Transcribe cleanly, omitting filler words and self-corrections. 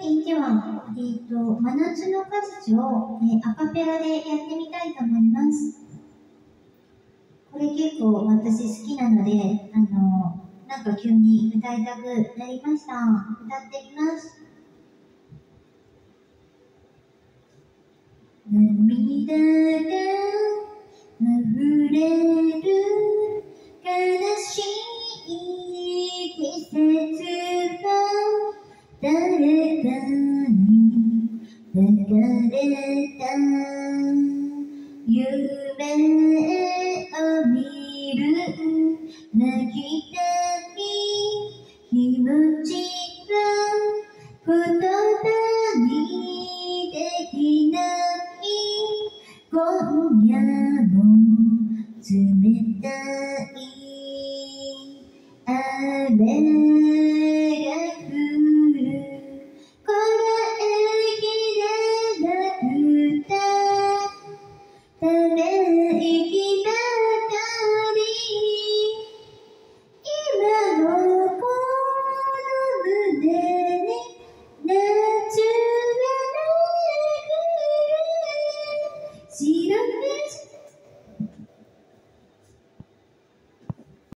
では、真夏の果実を、アカペラでやってみたいと思います。これ結構私好きなので、なんか急に歌いたくなりました。歌ってみます。涙が溢れる悲しい季節は誰かに抱かれた夢